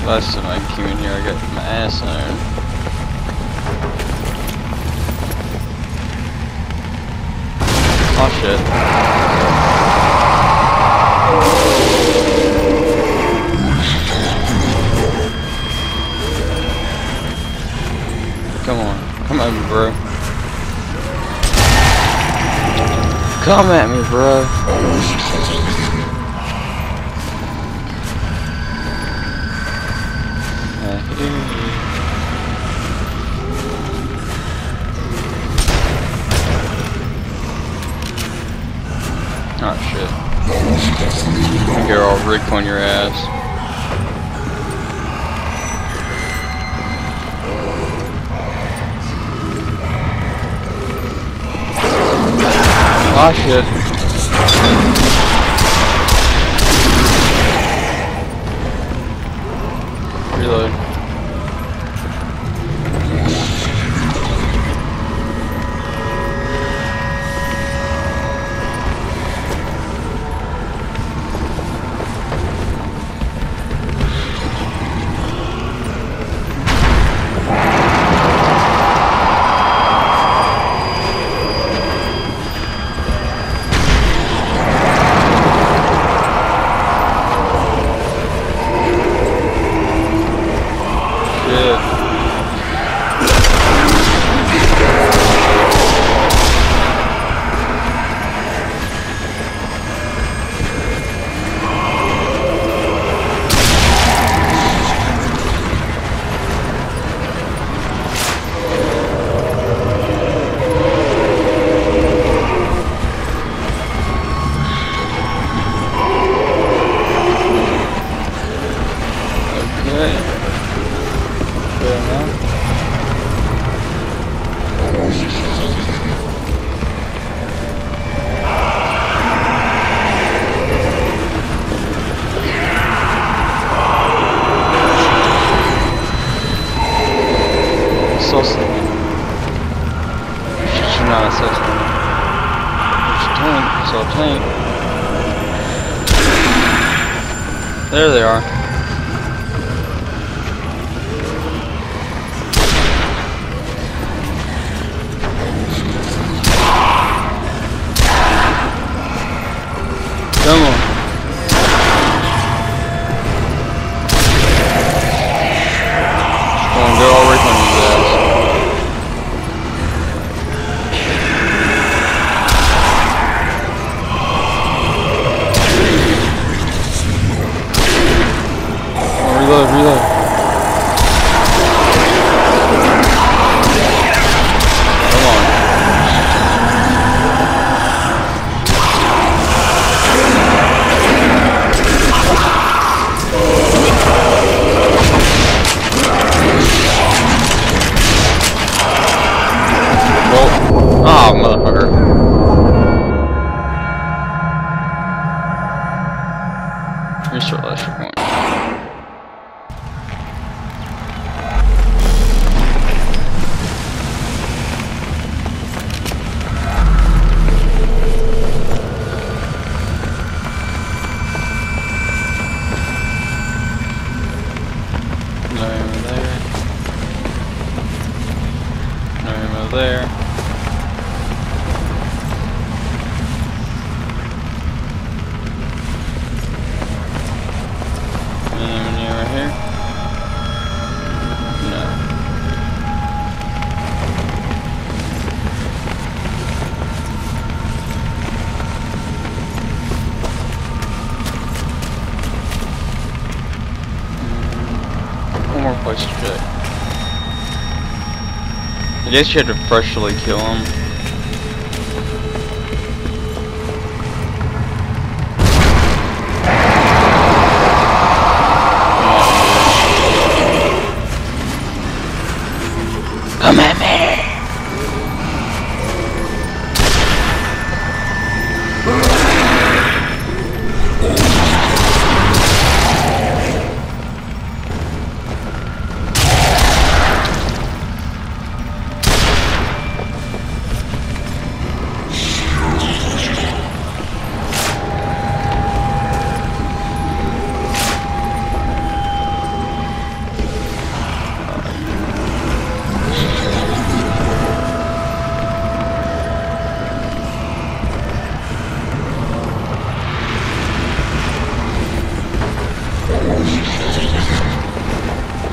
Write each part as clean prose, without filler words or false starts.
Last time I came in here, I got my ass ironed. Oh shit. Come on. Come at me, bro. Come at me, bro. Oh shit. You're all Rick on your ass. Oh shit. Reload. There they are. Come on. Come on, go all right on his ass. Reload, reload. Come on. Well, oh, motherfucker. Restart last checkpoint. There. Anything right here? No. One more place to check. I guess you had to freshly kill him. Come at me!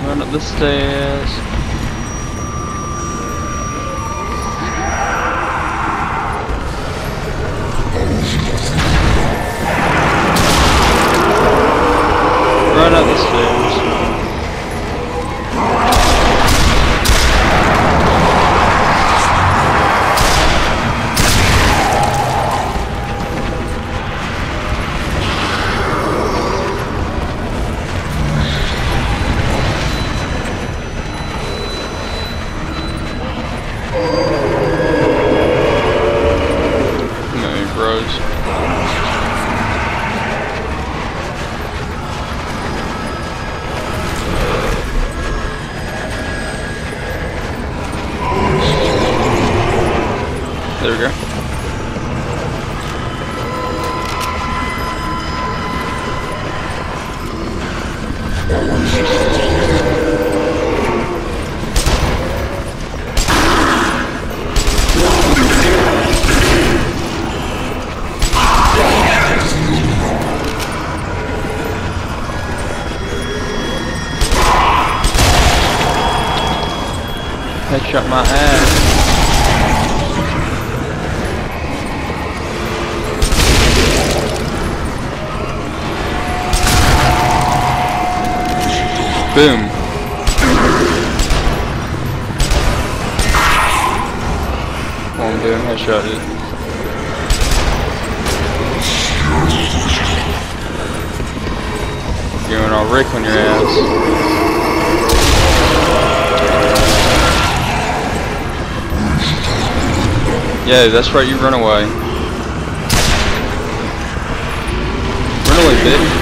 Run up the stairs. Run up the stairs. There we go. Headshot my ass. Boom. One boom, headshot it. Going all Rick on your ass. Yeah, that's right, you run away. Run away, bitch.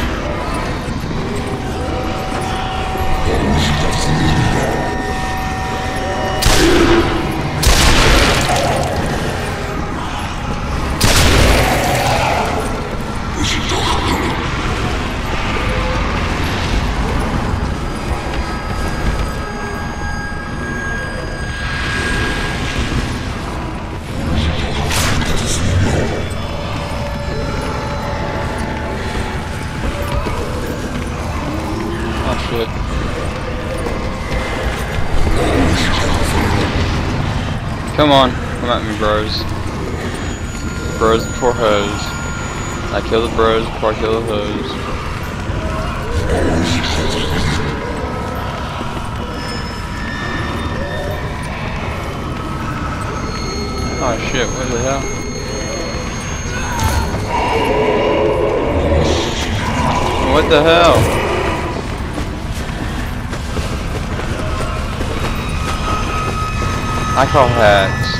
Shit. Come on, come at me, bros. Bros before hoes. I kill the bros before I kill the hoes. Oh shit, what the hell? What the hell? I call hats.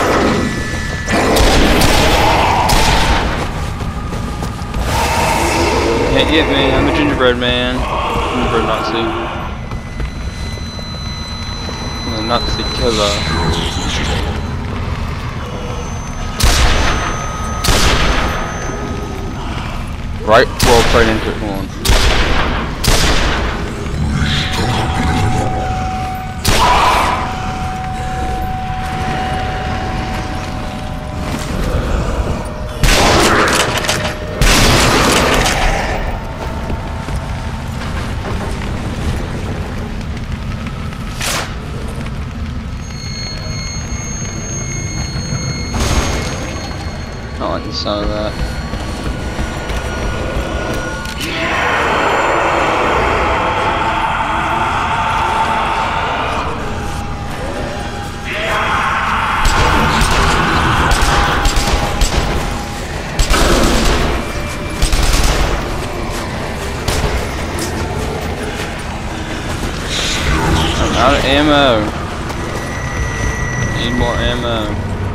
Can't get me, I'm a gingerbread man. Gingerbread Nazi. I'm a Nazi killer. Right, roll right into it, hold on. I like the sound of that. I'm out of ammo. Need more ammo.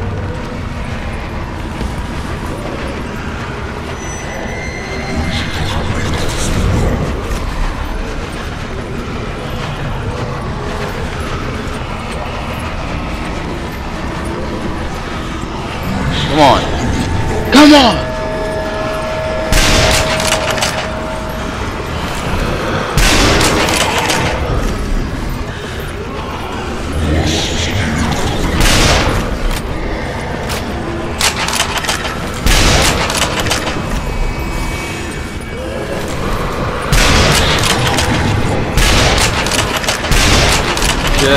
Come on. Come on! shit.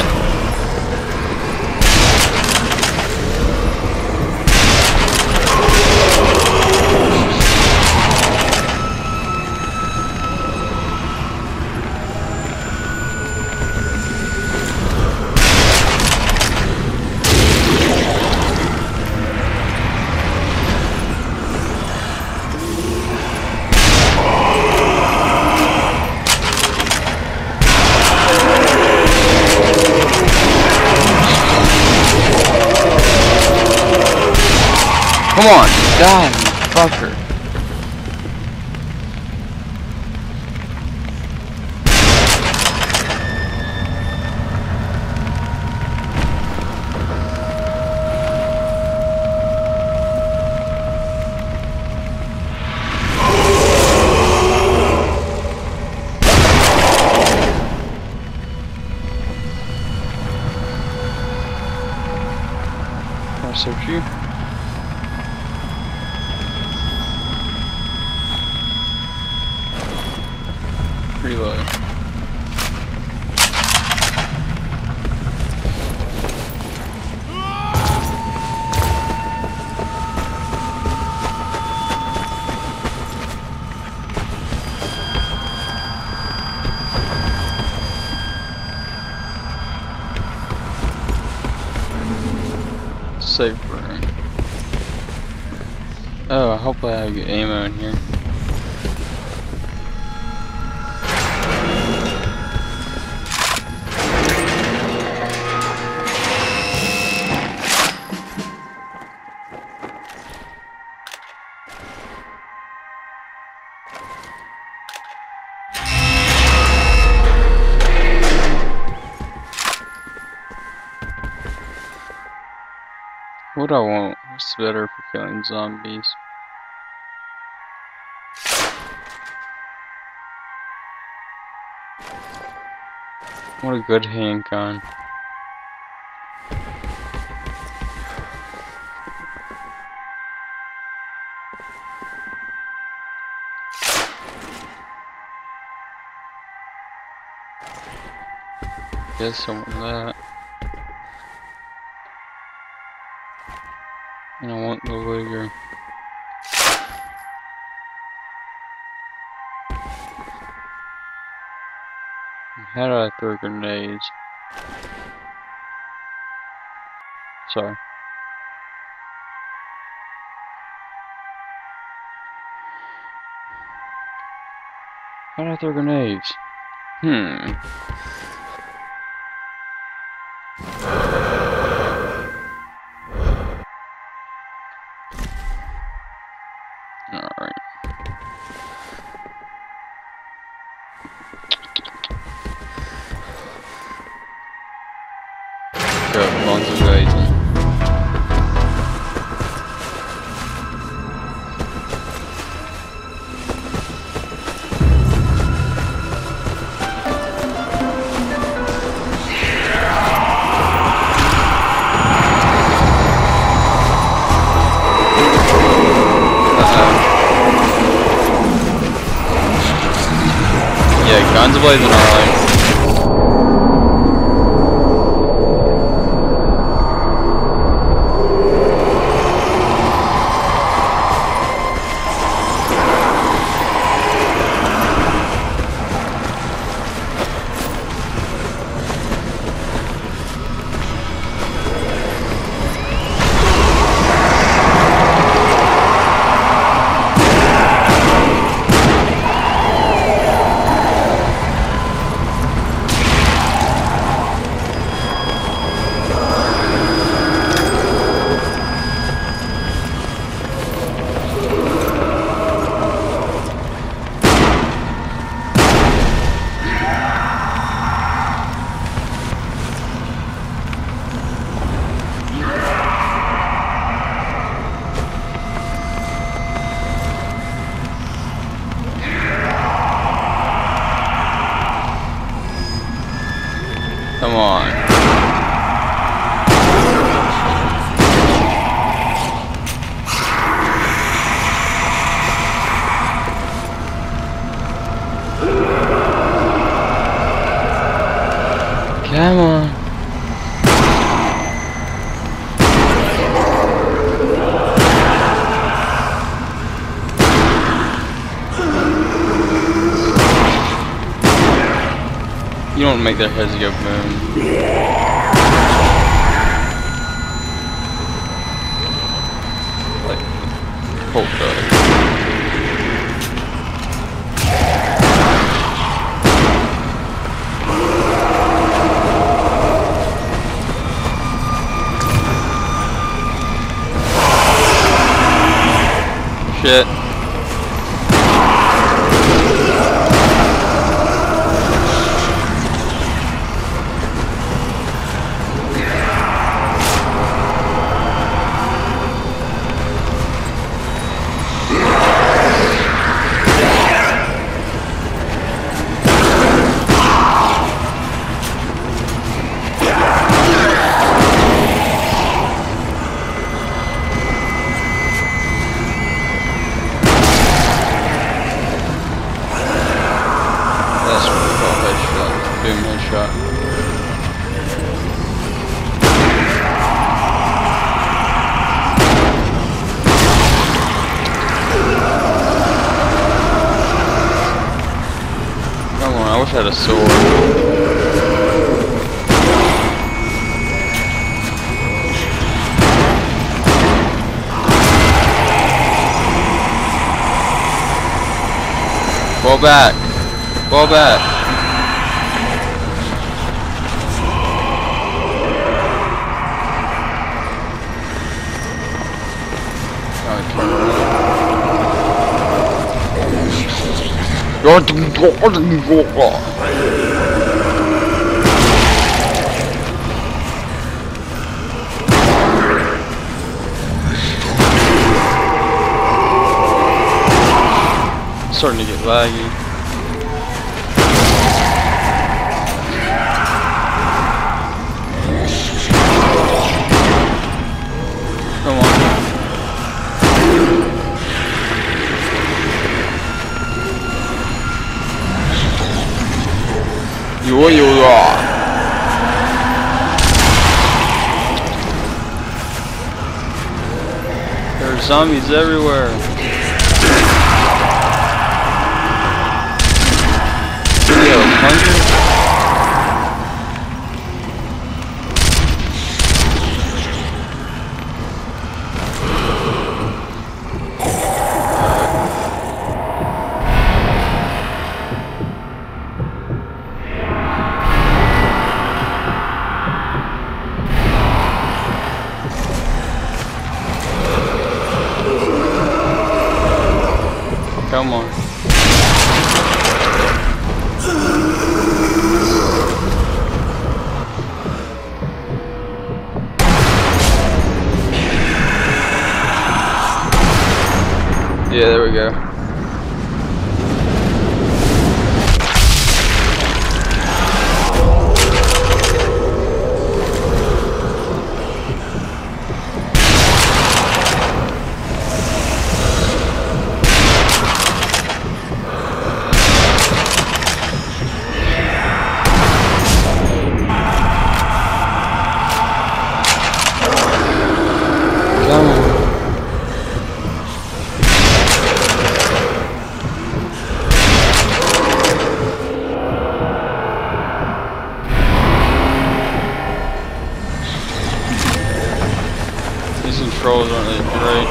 Come on, die, fucker. I'll search you. Reload. Safe room. Oh, I hope I have good ammo in here. What do I want? What's better for killing zombies? What a good handgun. Guess I want that. And I want the Luger. How do I throw grenades? Sorry. How do I throw grenades? Alright. Go, guns are blazing. Yeah, guns are blazing alright. Come on. Come on. You don't make their heads go boom. Like Hulk does. Shit. Boom headshot. Come on, I wish I had a sword. Fall back. Fall back. Starting to get laggy. Come on. There are zombies everywhere. Yo, hungry? Come on. Yeah, there we go. These controls aren't that great.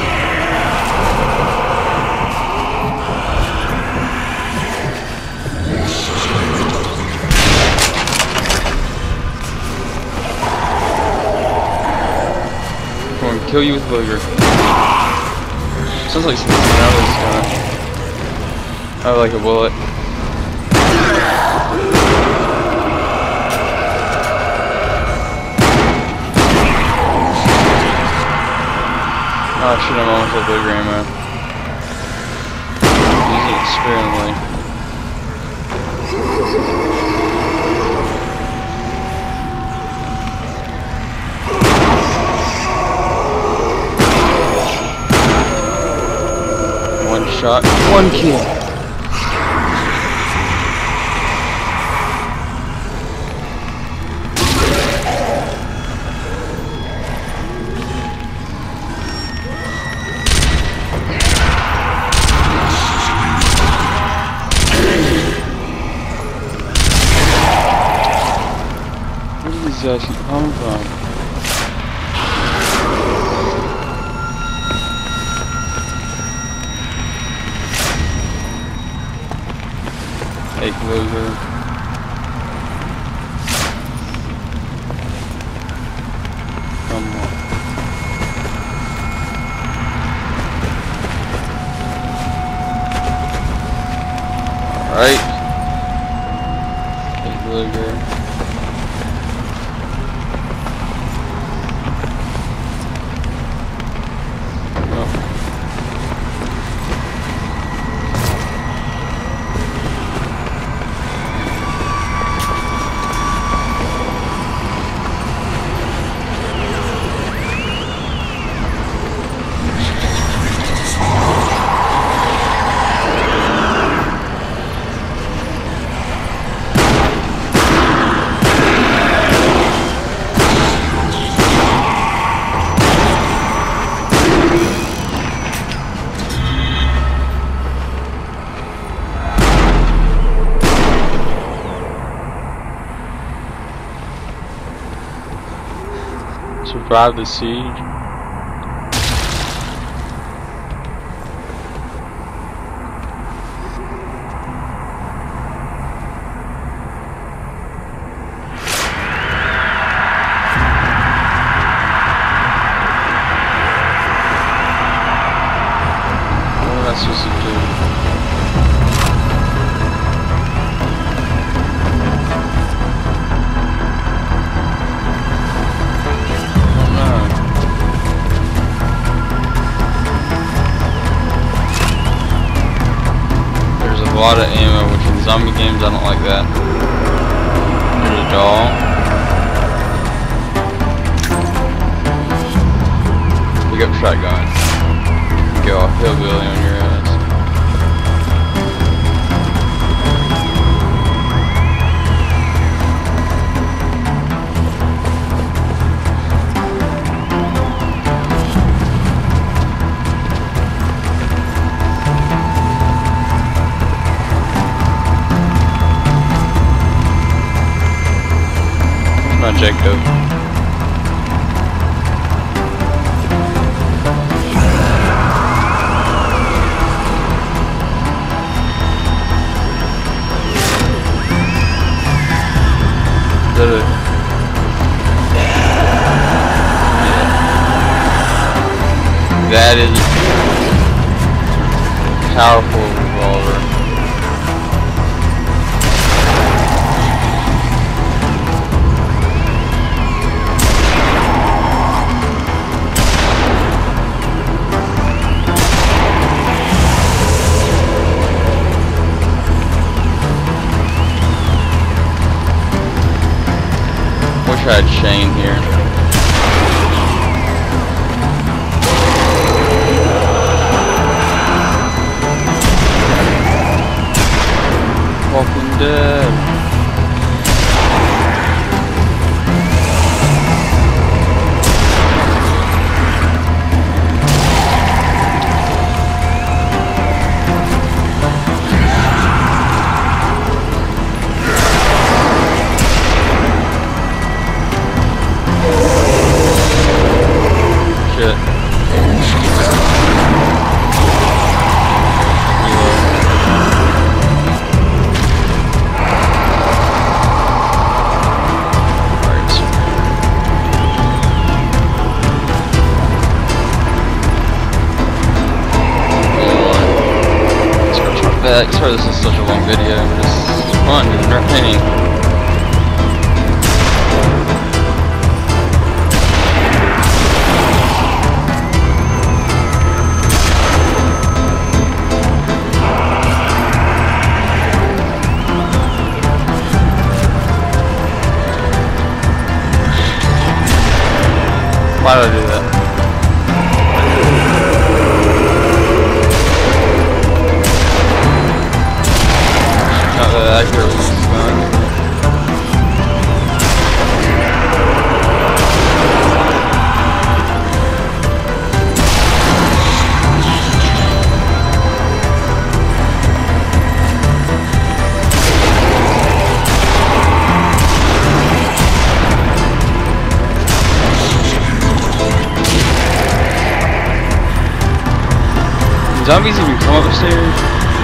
I'm going to kill you with booger. Sounds like something else gonna. I like a bullet. Oh shit, I'm almost at booger ammo. Use it sparingly. One shot, one kill. guys keep coming from? Hey, loser. Come on. Alright. Hey, loser. Survive the siege. What am I supposed to do? A lot of ammo, which in zombie games I don't like that. There's a doll. Pick up shotgun. Go off hillbilly on your ass. Jacob. That is a powerful revolver. Wish I had Shane here. Walking Dead. Shit. Sorry this is such a long video, but it's fun and entertaining. Why did I do that? Not that accurate with this gun. zombies even come up the stairs?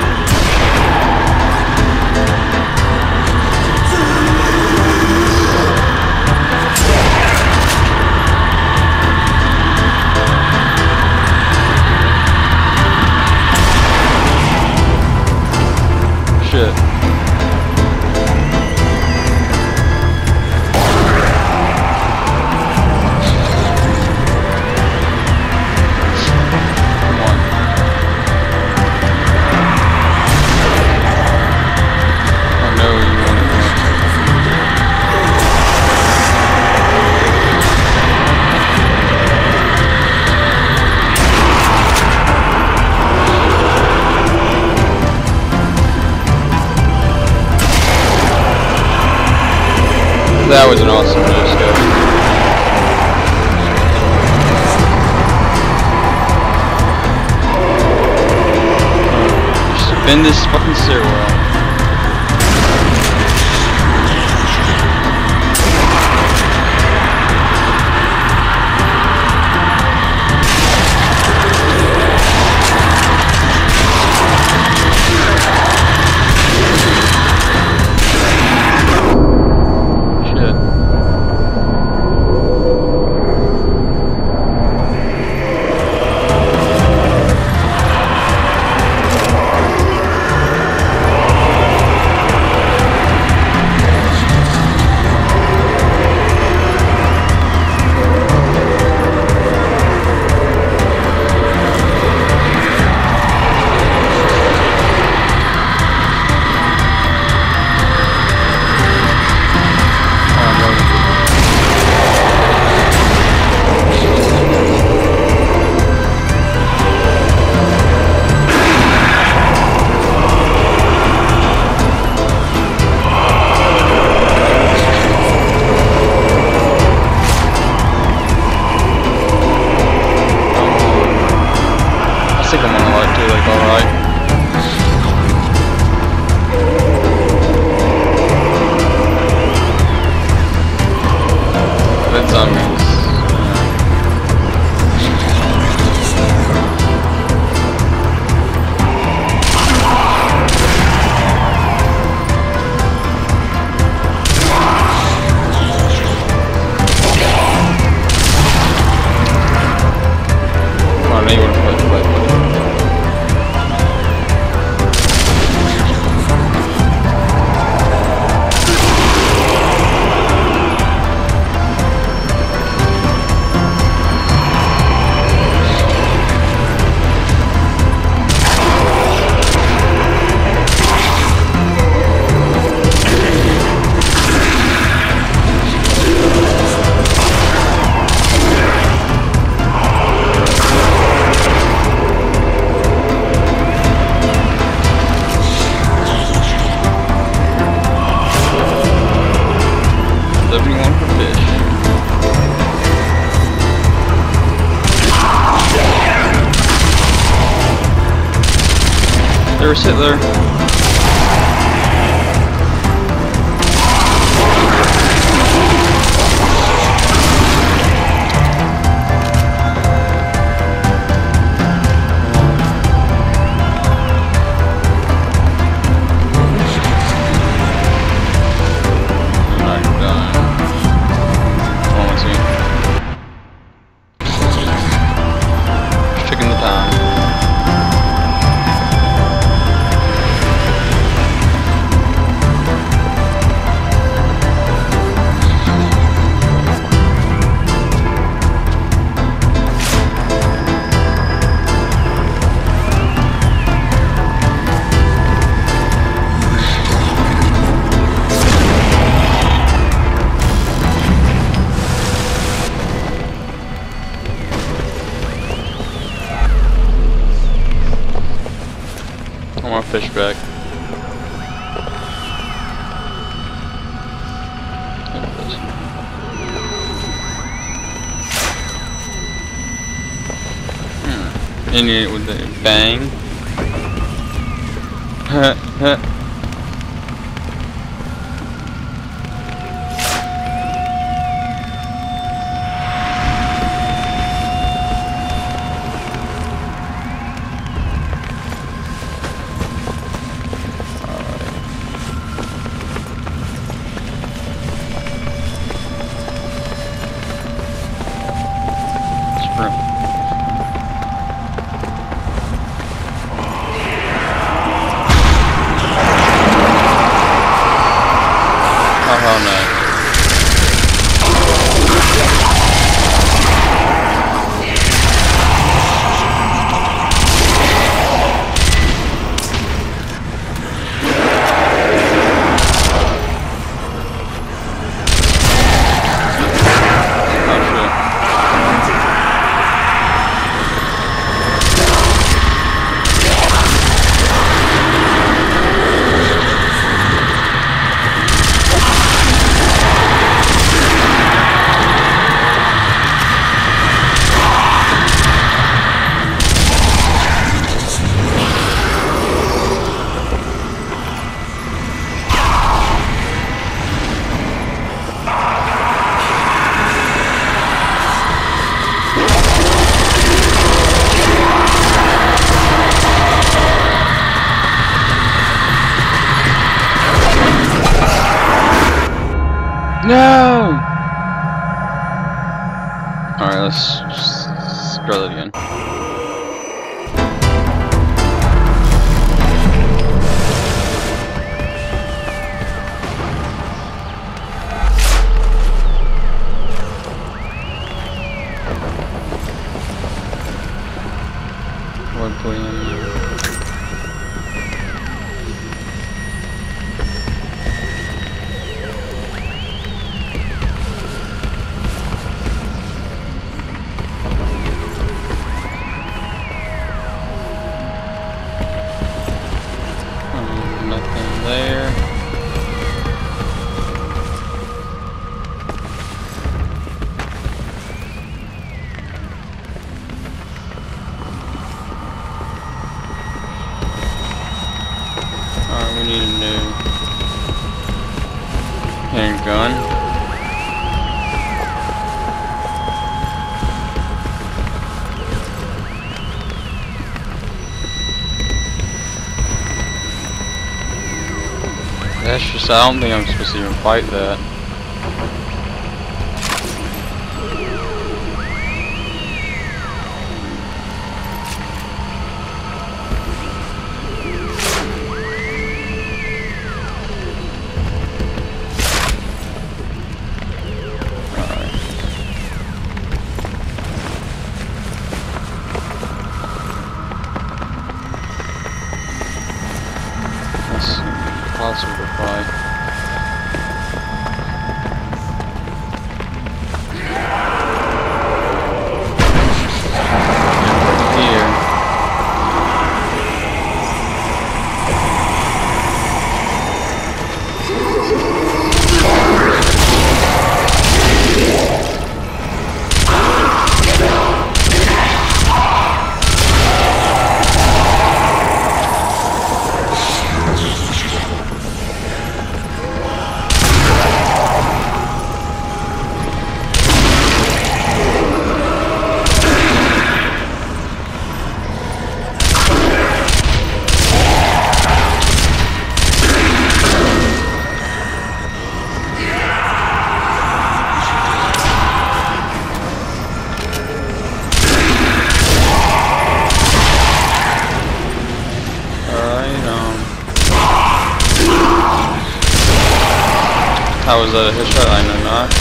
Shit. That was an awesome disco. Spin this fucking stairwell. I think I'm on the light too, like alright. Red zombies. Come on, now you want to play. Everyone for fish. There, sit there. I want fish back. Ending it with a bang. Oh hell no. No! Alright, let's drill it again. Wood clean. Nothing there. Alright, we need a new handgun. That's just, I don't think I'm supposed to even fight that. Possible to fight. Here. How was that a headshot? I know not.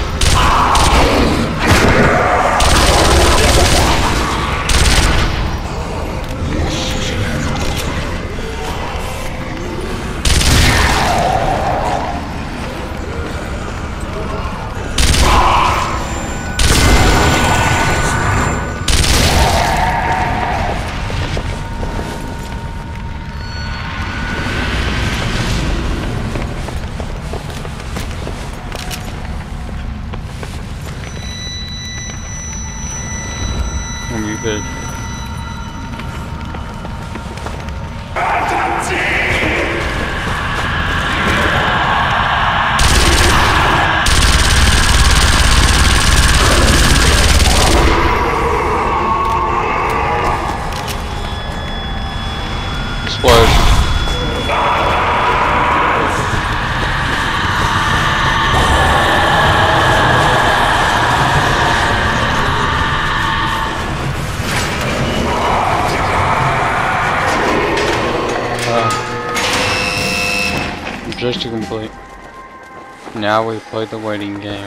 You could. Explode. Just to complete. Now we play the waiting game.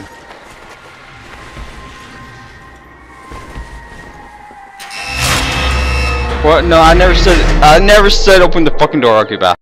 What? No, I never said open the fucking door. Okay, bye.